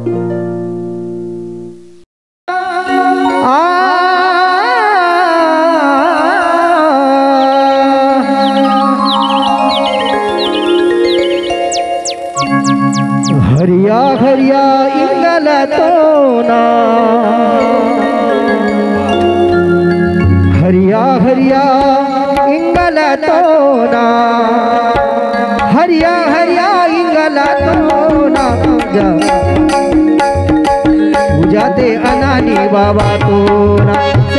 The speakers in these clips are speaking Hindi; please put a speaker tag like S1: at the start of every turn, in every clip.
S1: हरिया हरिया इंगल तोना, हरिया हरिया इंगल तोना, हरिया हरिया इंगल तोना। पूजा ते अनानी बाबा तोना,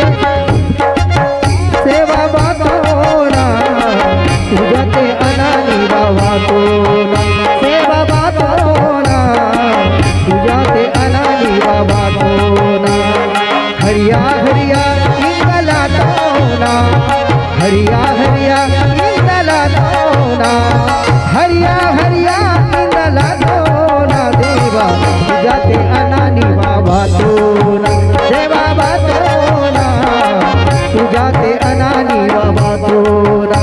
S1: से बाबा तोना। पूजा ते अनानी बाबा तोना, से बाबा तोना। पूजा ते अनानी बाबा तोना। हरिया हरिया इंगल तोना, हरिया हरिया इंगल तोना, हरिया हरिया इंगल तोना। देवा पूजा ते अनानी बाबा तोना, से बाबा तोना। पूजा ते अनानी बाबा तोना।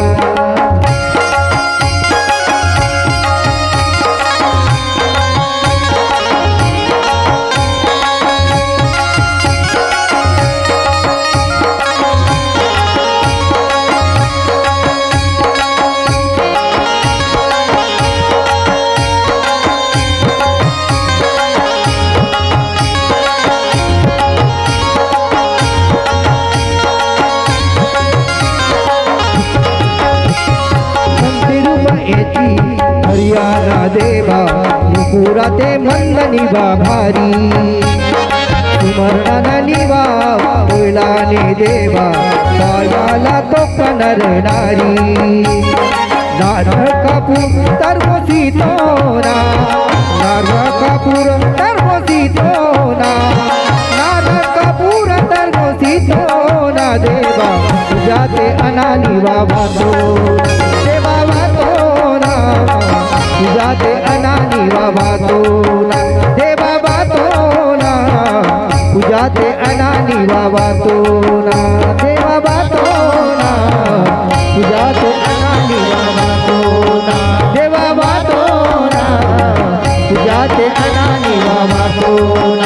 S1: हरियाणा देवा पूरा ते मंदनी भारी, सुमरण निवा बोलाने देवा पायाला तो कनर नारी। नारळ कापूर तरबोसी तोना, नारळ कापूर तरबोसी तोना, नारळ कापूर तरबोसी तोना। देवा पूजा ते अनानी बाबा तोना, ते बाबा तोना। पूजा ते अनानी बाबा तोना, दे बाबा तोना। पूजा ते अनानी बाबा तोना, दे बाबा तोना। पूजा ते अनानी बाबा तोना, दे बाबा तोना। पूजा ते अनानी बाबा तोना।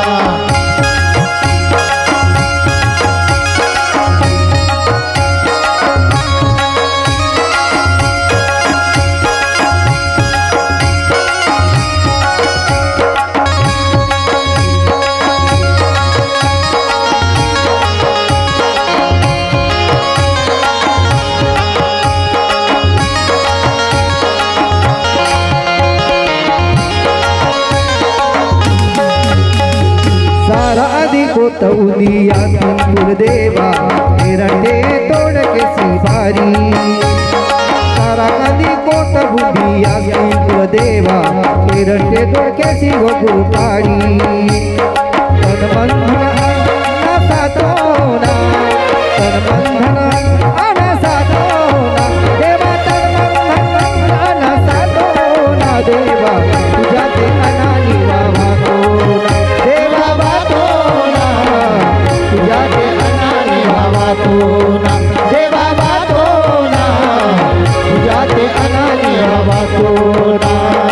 S1: तौलिया कुल देवा हिरटे तोड़ के सिपारी। सारा नदी को तबुदिया कुल देवा हिरटे तोड़ के शिव गुपारी। तन बंधन अनसा तोना, तन बंधन अनसा तोना। देवा तन बंधन अनसा तोना। देवा पूजा ते अनानी बाबा तोना, देवा बाबा पूजा ते अनानी बाबा तोना, दे बाबा तोना। पूजा ते अनानी बाबा तोना।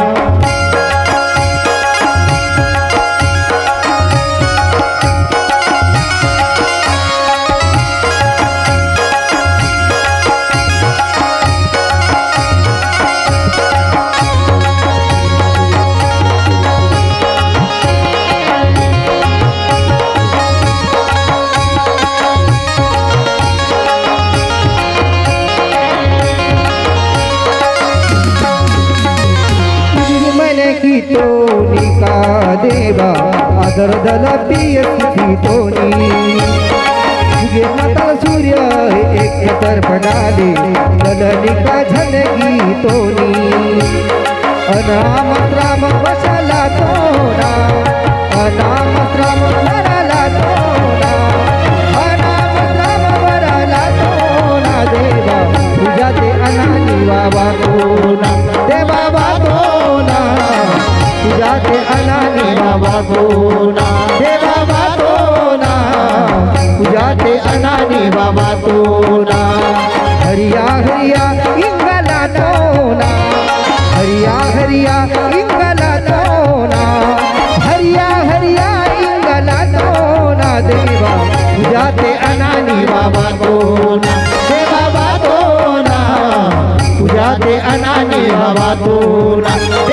S1: तोनी का देवा आदर दल पियती तोनी। ये मतल सूर्य एक तरफ डाले दलनी का झलकी तोनी। अनाम राम वसला तोना, अनाम राम वरला तोना, अनाम राम वरला तोना। देवा पूजा ते अनानी बाबा तोना, दे बाबा तोना। पूजा ते अनानी बाबा तोना, दे बाबा तोना। पूजा ते अनानी बाबा तोना। हरिया हरिया इंगल तोना, हरिया हरिया इंगल तोना, हरिया
S2: बाबा तो ना, हे बाबा तो ना, तुझ्या ते अनाने बाबा तो ना,